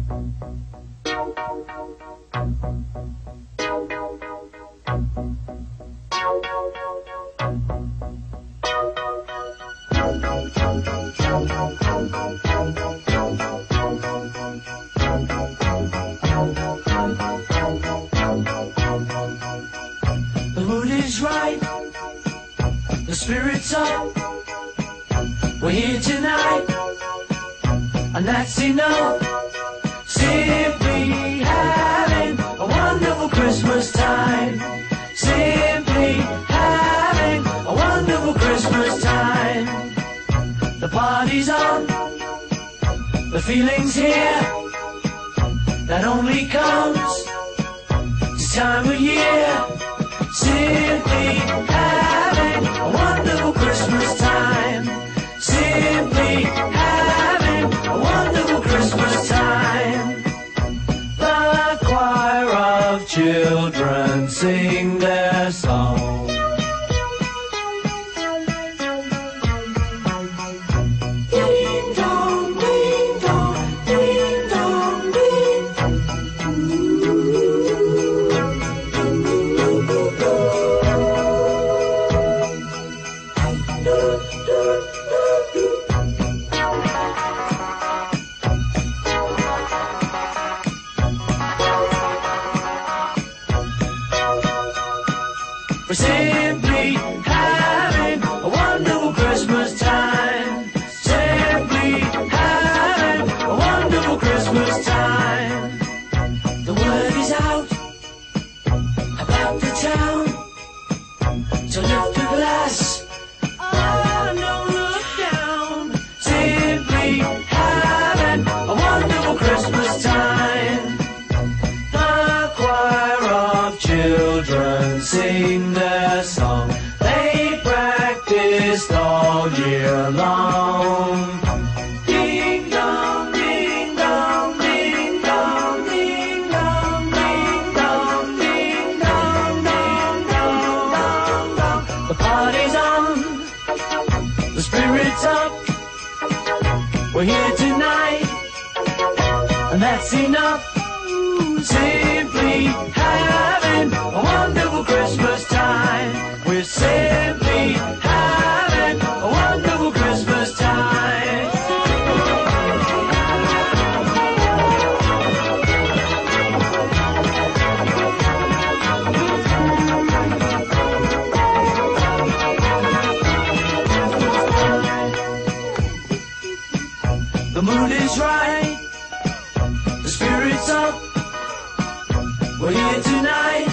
The mood is right, the spirit's up. We're here tonight, and that's enough. Simply having a wonderful Christmas time. Simply having a wonderful Christmas time. The party's on, the feeling's here. That only comes this time of year. Simply having a wonderful Christmas time. Simply having a wonderful Christmas time. The choir of children sing their song. Ding dong, ding dong, ding dong, ding. We're simply having a wonderful Christmas time. Simply having a wonderful Christmas time. The word is out about the town to lift a glass. Oh, no, look down. Simply having a wonderful Christmas time. The choir of children sing their song. They practiced all year long. Ding dong, ding dong, ding dong, ding dong, ding dong, ding dong, ding dong, dong, dong. The party's on, the spirit's up. We're here tonight, and that's enough. Simply having a wonderful Christmas time. We're simply having a wonderful Christmas time. The mood is right, the spirit's up. We're here tonight,